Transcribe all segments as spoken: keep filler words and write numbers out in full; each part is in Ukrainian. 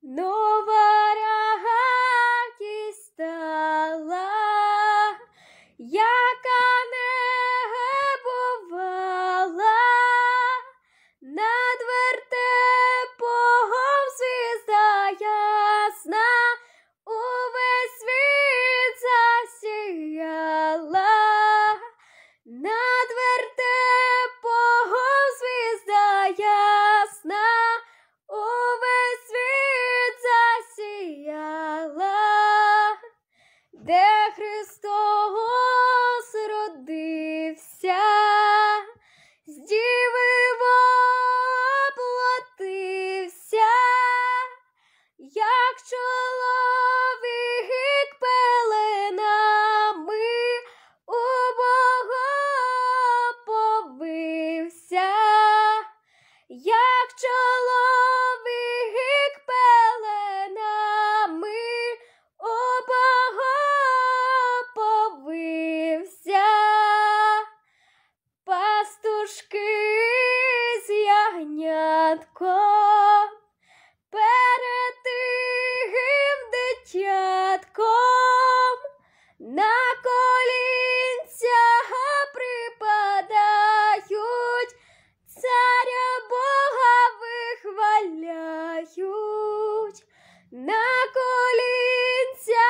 Нова радість стала, яка не бувала, над вертепом звізда ясна, увесь світ засіяла, над вертепом звізда ясна, увесь світ засіяла, де Христос родився, з діви воплотився, як чоловік пеленами у Бога повився, як чоловік пеленами у Бога повився, пастушки з ягнятком перед тихим дитятком на колінця припадають, царя Бога вихваляють, на колінця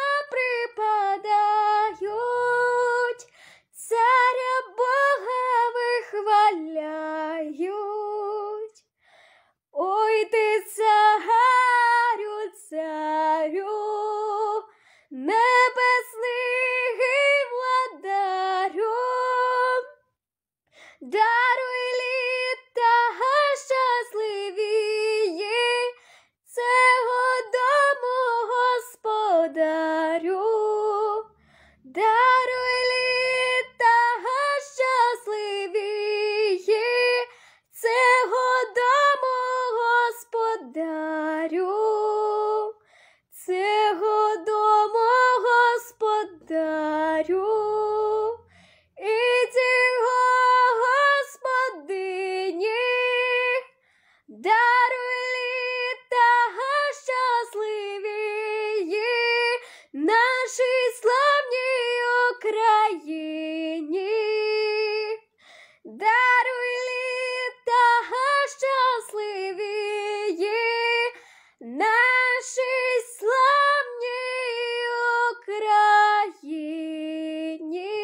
припадають, царя Бога вихваляють. Ой ти, царю, царю, небесний владарю, даруй літа щасливії цього дому господарю, даруй літа щасливії цього дому господарю, цього дому господарю, іди, Господині, даруй літа щасливії нашій славній Україні, даруй літа щасливії нашій славній Україні.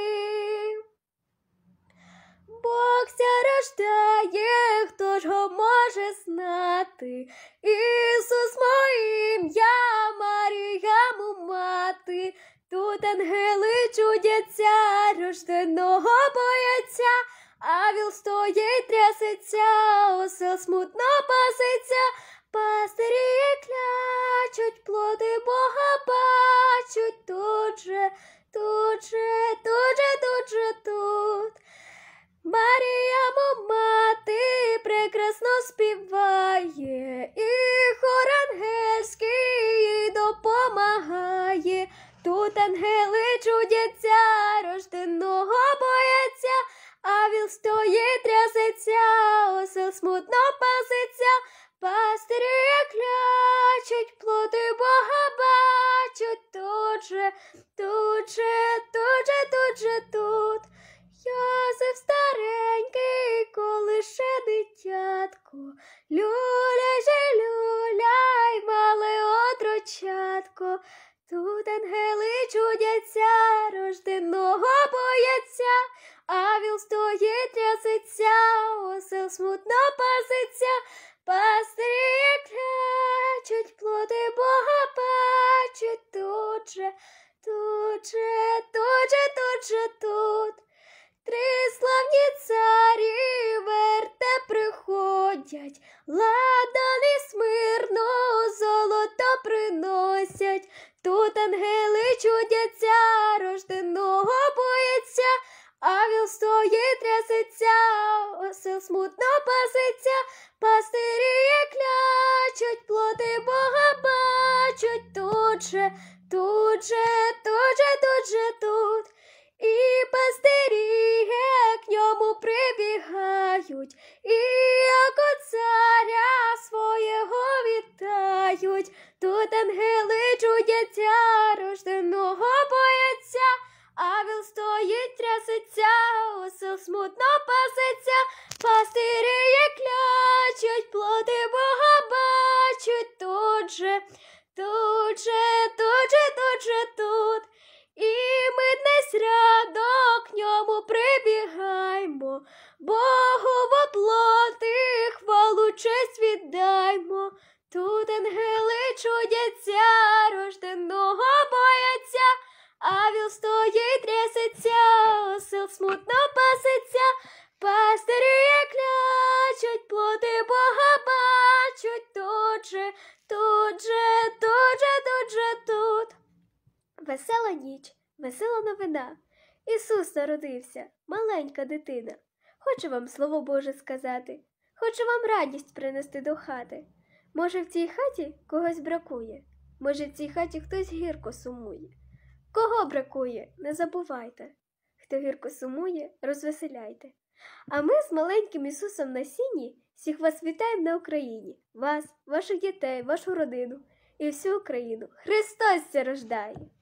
Бог ся рождає, хто ж го може знати? Ісус моє ім'я, Марія му мати. Тут ангели чудяться, рожденого бояться, Авіл стоїть, трясеться, осел смутно пасеться, пастирі клячуть, плоди Бога бачуть, тут же, тут же, тут же, тут же, тут. Марія му мати прекрасно співає, і хор ангельський їй допомагає. Тут ангели чудяться, рожденого бояться, Авіл стоїть, трясеться, осел смутно пасеться, пастирі клячуть, плоди Бога бачуть, тут же, тут же, тут же, тут же, тут. Йосиф старенький, коли ще дитятко, люля же люля й мале отрочатко. Тут ангели чудяться, рожденого бояться, Авіл стоїть, трясеться, осел смутно пасеться, пастирі клячуть, плоди Бога бачуть, тут же, тут же, тут же, тут же, тут. Три славні царі верте приходять, ладан і смирно золото приносять. Тут ангели чудяться, рожденого бояться, Авіл стоїть, трясеться, осел смутно пасеться, пастирі клячуть, плоди Бога бачуть, тут же, тут же, тут же, тут же, тут. І пастирі к ньому прибігають, і як от царя свого вітають. Тут ангели чудяться, рожденого бояться, а віл стоїть, трясеться, осел смутно паситься. Пастирі клячуть, плоти Бога бачуть, тут же, тут же, тут же, тут же, тут. Весела ніч, весела новина. Ісус народився, маленька дитина. Хочу вам слово Боже сказати, хочу вам радість принести до хати. Може, в цій хаті когось бракує, може, в цій хаті хтось гірко сумує. Кого бракує, не забувайте. Хто гірко сумує, розвеселяйте. А ми з маленьким Ісусом на сіні всіх вас вітаємо на Україні. Вас, ваших дітей, вашу родину і всю Україну. Христос ся рождає!